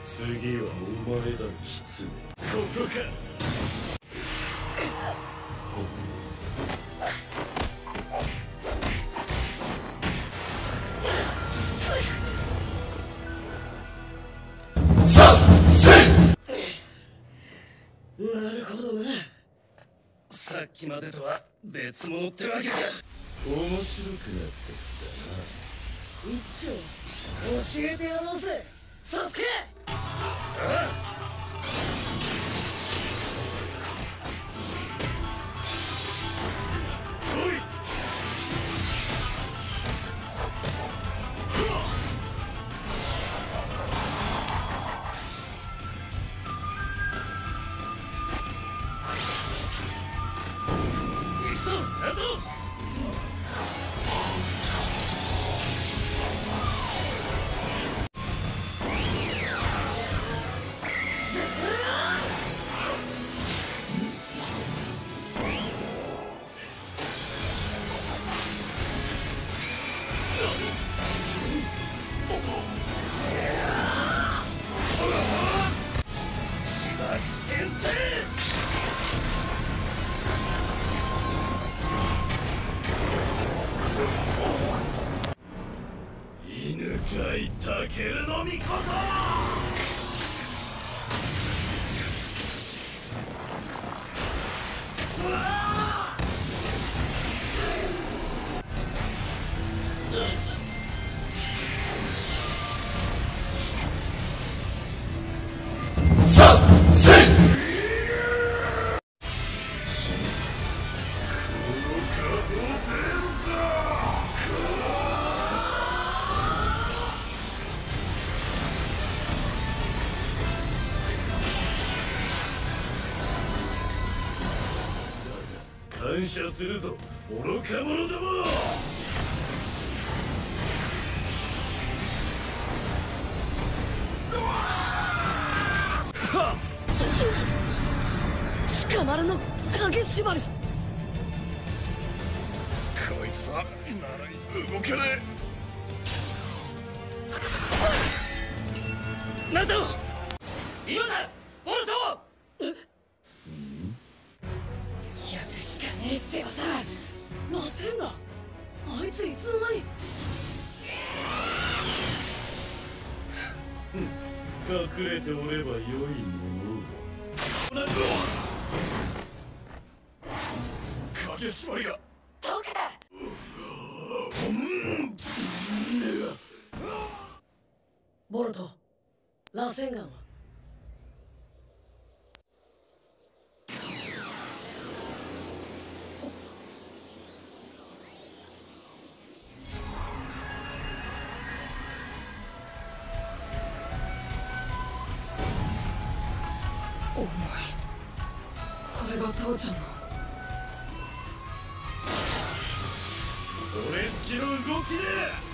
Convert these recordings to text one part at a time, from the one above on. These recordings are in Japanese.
次はお前だ、狐。ここか。 なるほどな。さっきまでとは別物ってわけか。 面白くなってきたな。 一丁教えてやろうぜ、サスケ。ああ。 犬飼いタケルの御事。感謝するぞ、愚か者ども。 鹿丸の影縛り。こいつは動けねえ。なんだ今だ、ボルト。やるしかねえってばさ。なせんな、あいついつの間に。 隠れておればよいもの。影縛りが解けた。ボルト、螺旋岩は。お前、これが父ちゃんの。 それ式の動きで。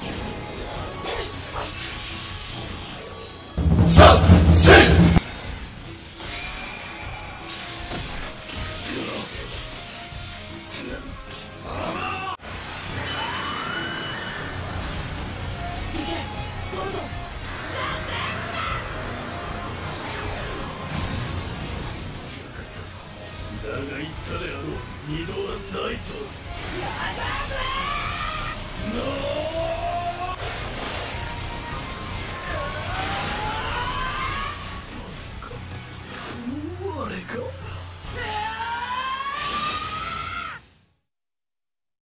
だが言ったであろう、二度はないと。やだぜ。まさかこの我が。